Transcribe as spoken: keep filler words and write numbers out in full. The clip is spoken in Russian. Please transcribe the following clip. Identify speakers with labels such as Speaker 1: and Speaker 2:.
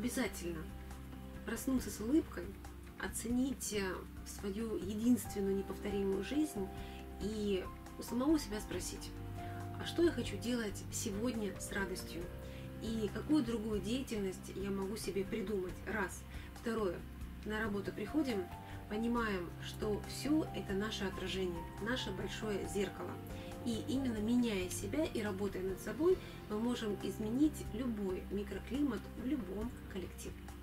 Speaker 1: обязательно проснуться с улыбкой, оценить свою единственную неповторимую жизнь и у самого себя спросить, а что я хочу делать сегодня с радостью? И какую другую деятельность я могу себе придумать? Раз. Второе. На работу приходим, понимаем, что все это наше отражение, наше большое зеркало. И именно меняя себя и работая над собой, мы можем изменить любой микроклимат в любом коллективе.